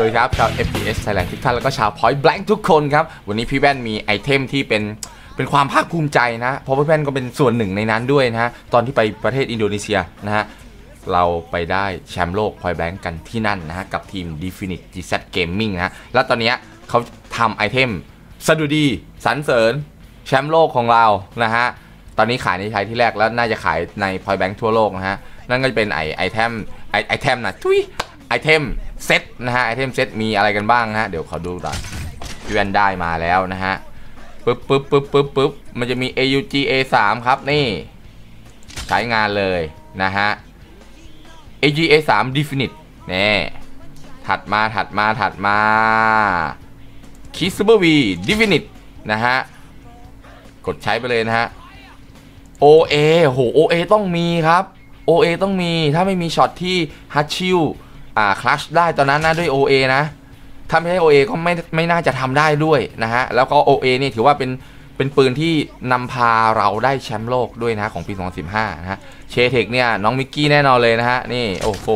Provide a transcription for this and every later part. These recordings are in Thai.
วัสดีครับชาว FPS Thailand ทุกท่านแล้วก็ชาว Point Blank ทุกคนครับวันนี้พี่แว่นมีไอเทมที่เป็นความภาคภูมิใจนะเพราะพี่แว่นก็เป็นส่วนหนึ่งในนั้นด้วยนะฮะตอนที่ไปประเทศอินโดนีเซียนะฮะเราไปได้แชมป์โลก Point Blank กันที่นั่นนะฮะกับทีม Definite GZ Gaming นะแล้วตอนนี้เขาทำไอเทมสดุดีสรรเสริญแชมป์โลกของเรานะฮะตอนนี้ขายในไทยที่แรกแล้วน่าจะขายใน Point Blank ทั่วโลกนะฮะนั่นก็จะเป็นไอเทมนะทุยไอเทมเซตนะฮะไอเทมเซตมีอะไรกันบ้างนะฮะเดี๋ยวขอดูก่อนพี่แว่นได้มาแล้วนะฮะปึ๊บมันจะมี AUG A3 ครับนี่ใช้งานเลยนะฮะ AUG A3 Definite นี่ถัดมา Kisber V Definite นะฮะกดใช้ไปเลยนะฮะ OA โห OA ต้องมีครับ OA ต้องมีถ้าไม่มีช็อตที่ฮัตชิลคลัชได้ตอนนั้นนะด้วย OA นะถ้าไม่ใช่ OA ก็ไม่น่าจะทำได้ด้วยนะฮะแล้วก็ OA นี่ถือว่าเป็นปืนที่นำพาเราได้แชมป์โลกด้วยนะของปี 2015 นะฮะเชเทคเนี่ยน้องมิกกี้แน่นอนเลยนะฮะนี่โอ้โห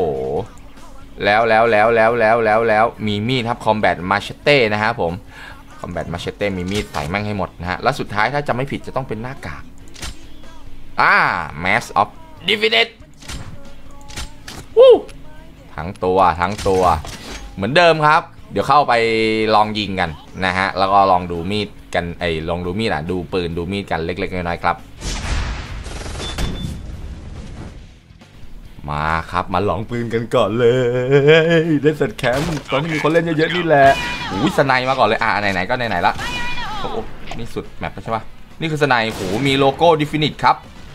แล้วมีมีดครับคอมแบทมาเชเต้นะฮะผมคอมแบทมาเชเต้มีมีดใส่แม่งให้หมดนะฮะแล้วสุดท้ายถ้าจะไม่ผิดจะต้องเป็นหน้ากากMask of Divinity วู้ทั้งตัวเหมือนเดิมครับเดี๋ยวเข้าไปลองยิงกันนะฮะแล้วก็ลองดูมีดกันลองดูมีดดูปืนดูมีดกันเล็กๆน้อยๆครับมาครับมาลองปืนกันก่อนเลยเดสแคมป์ตอนนี้มีคนเล่นเยอะๆนี่แหละอุ้ยสไนมาก่อนเลยไหนๆก็ไหนๆละโอ้นี่สุดแมปใช่ปะนี่คือสไนโหมีโลโก้ Definite ครับ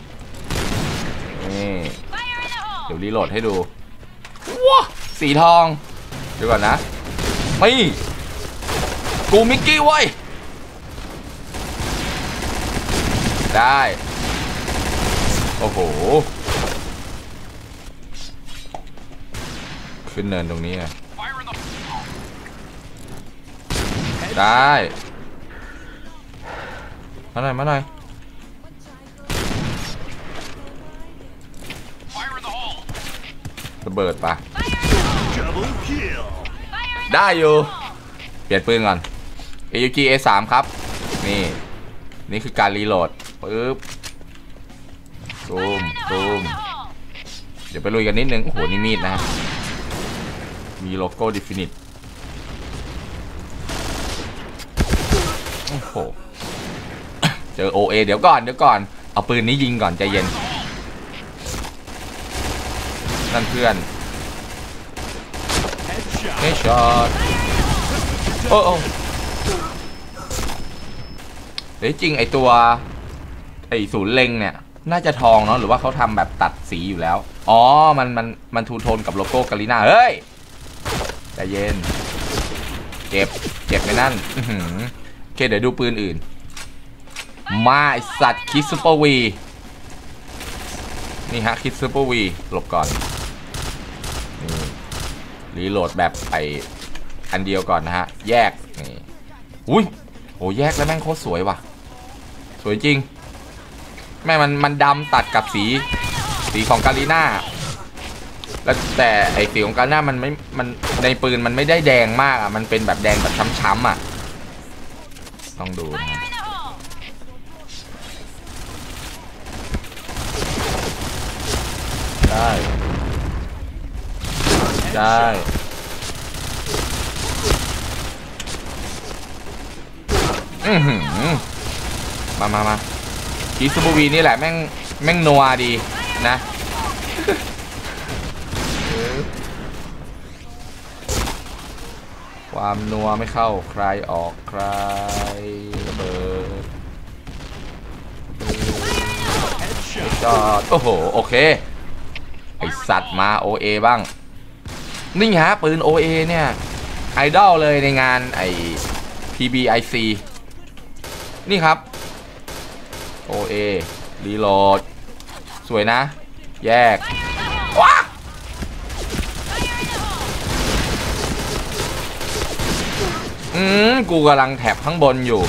นี่เดี๋ยวรีโหลดให้ดูว้าสีทองเดี๋ยวก่อนนะไม่กูมิกกี้ไว้ได้โอ้โหขึ้นเนินตรงนี้ได้มาหน่อยระเบิดปะได้อยู่เปลี่ยนปืนก่อน AUG A3 ครับนี่คือการรีโหลดปึ๊บตูมเดี๋ยวไปลุยกันนิดนึงโอ้โหนี่มีดนะมีโลโก้ Definite โอ้โหเจอ OA เดี๋ยวก่อนเอาปืนนี้ยิงก่อนใจเย็นนั่นเพื่อนเฮดช็อตโอ้เดี๋ยวจริงไอตัวศูนย์เล็งเนี่ยน่าจะทองเนาะหรือว่าเขาทำแบบตัดสีอยู่แล้วอ๋อมันทูโทนกับโลโก้กาลิน่าเฮ้ยใจเย็นเจ็บไปนั่นโอเคเดี๋ยวดูปืนอื่นมาไอสัตว์คิดซูเปอร์วีนี่ฮะคิดซูเปอร์วีหลบก่อนรีโหลดแบบอันเดียวก่อนนะฮะแยกนี่อุ้ยโหแยกแล้วแม่งโคตรสวยว่ะสวยจริงแม่มันดำตัดกับสีของกาลิน่าแล้วแต่ไอสีของกาลิน่ามันในปืนมันไม่ได้แดงมากมันเป็นแบบแดงแบบช้ำๆต้องดูนะได้มาคิซูบูวีนี่แหละแม่งนัวดีนะความนัวไม่เข้าใครออกใครระเบิดจอดโอ้โหโอเคไอสัตว์มา OA บ้างนี่ฮะปืน OA เนี่ยไอดอลเลยในงานPBIC นี่ครับ OA รีโหลดสวยนะแยกว้ากูกำลังแถบข้างบนอยู่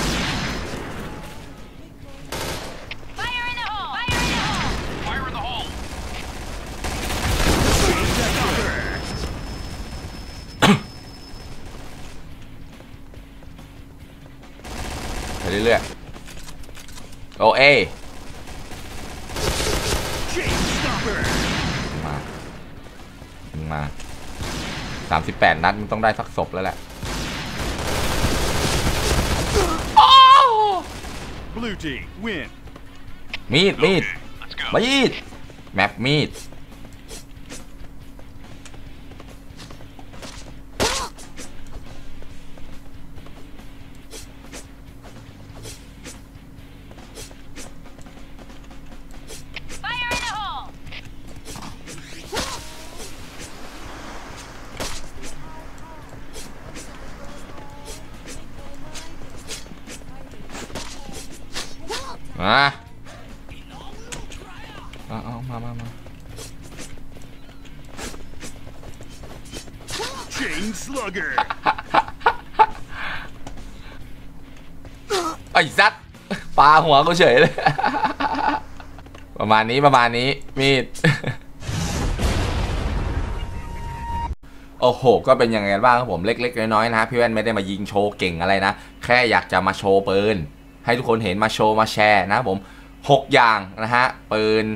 เรื่อยๆโอเอมา38 นัดมึงต้องได้สักศพแล้วแหละมีดแมปมีดมาไอ้ซัดปลาหัวก็เฉยเลย ประมาณนี้มีด โอ้โหก็เป็นยังไงบ้างครับผมเล็กๆน้อยๆนะพี่แว่นไม่ได้มายิงโชว์เก่งอะไรนะแค่อยากจะมาโชว์ปืนให้ทุกคนเห็นมาโชว์มาแชร์นะผม6 อย่างนะฮะปืน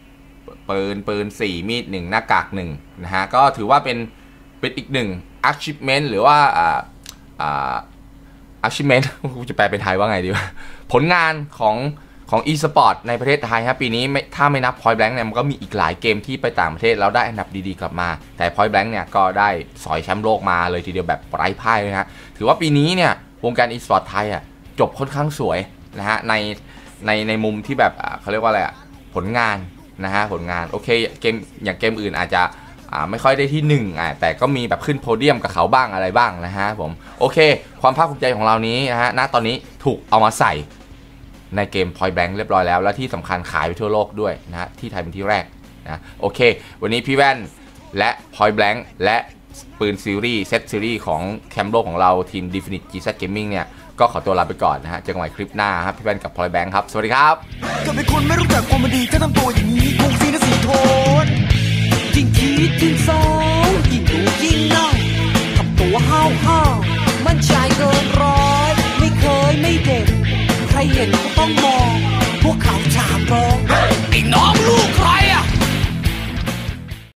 4มีด1หน้ากาก1นะฮะก็ถือว่าเป็นอีก1 achievement หรือว่าachievement กูจะแปลเป็นไทยว่าไงดีวะผลงานของ e-sport ในประเทศไทยครับปีนี้ถ้าไม่นับ Point Blank เนี่ยมันก็มีอีกหลายเกมที่ไปต่างประเทศแล้วได้อันดับดีๆกลับมาแต่ Point Blank เนี่ยก็ได้สอยแชมป์โลกมาเลยทีเดียวแบบไร้พ่ายเลยฮะถือว่าปีนี้เนี่ยวงการ e-sport ไทยจบค่อนข้างสวยนะฮะในมุมที่แบบเขาเรียกว่าอะไรผลงานนะฮะผลงานโอเคเกมอย่างเกมอื่นอาจจะไม่ค่อยได้ที่1แต่ก็มีแบบขึ้นโพเดียมกับเขาบ้างอะไรบ้างนะฮะผมโอเคความภาคภูมิใจของเรานี้นะฮะณตอนนี้ถูกเอามาใส่ในเกม Point Blank เรียบร้อยแล้วและที่สำคัญขายไปทั่วโลกด้วยนะฮะที่ไทยเป็นที่แรกนะโอเควันนี้พี่แว่นและ Point Blank และปืนซีรีส์เซตซีรีส์ของแคมป์โลกของเราทีม Definite GZ Gaming เนี่ยก็ขอตัวลาไปก่อนนะฮะเจอกันใหม่คลิปหน้าครับพี่แว่นกับ Point Blank ครับสวัสดีครับก็เป็นคนไม่รู้จักความดีถ้าทำตัวอย่างนี้คงซีนะสีโทนยิ่งคิดยิ่งเศร้ายิ่งดูยิ่งเน่าทำตัวห้าวมั่นใจเกินร้อยไม่เคยไม่เด็กใครเห็นก็ต้องมองพวกเขาถามร้องไอ้น้องลูกใครอะ